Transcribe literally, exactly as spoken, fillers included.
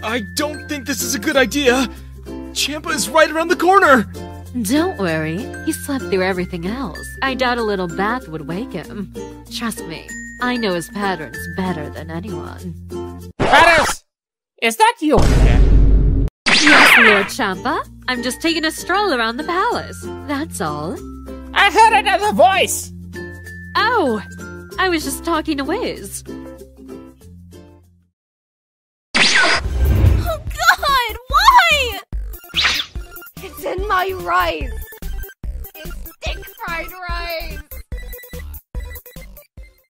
I don't think this is a good idea. Champa is right around the corner. Don't worry, he slept through everything else. I doubt a little bath would wake him. Trust me, I know his patterns better than anyone. Vados! Is that you? Yes, Lord Champa. I'm just taking a stroll around the palace. That's all. I heard another voice! Oh! I was just talking to Wiz. Oh God! Why? It's in my rice! It's stick fried rice!